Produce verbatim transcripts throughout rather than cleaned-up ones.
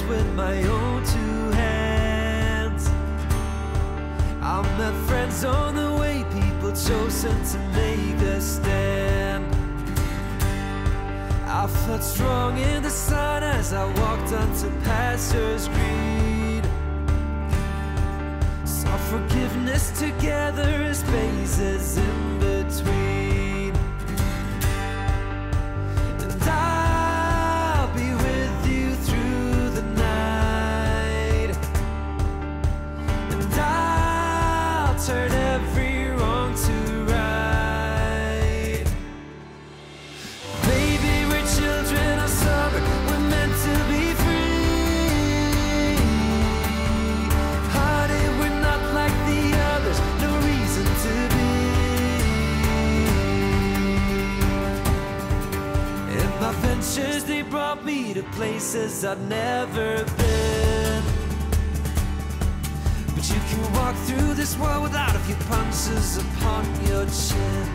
with my own two hands. I met friends on the way, people chosen to make a stand. I felt strong in the sun as I walked onto pastures green. Saw forgiveness together as spaces in between. And I'll be with you through the night. And I'll turn every wrong to right. Baby, we're children of summer, we're meant to be free. Honey, we're not like the others, no reason to be. And my ventures, they brought me to places I'd never been. But you can walk through this world without a few punches upon your chin.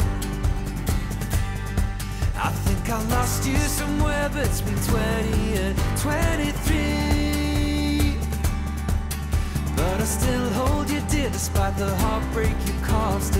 I think I lost you somewhere between twenty and twenty-three. But I still hold you dear despite the heartbreak you caused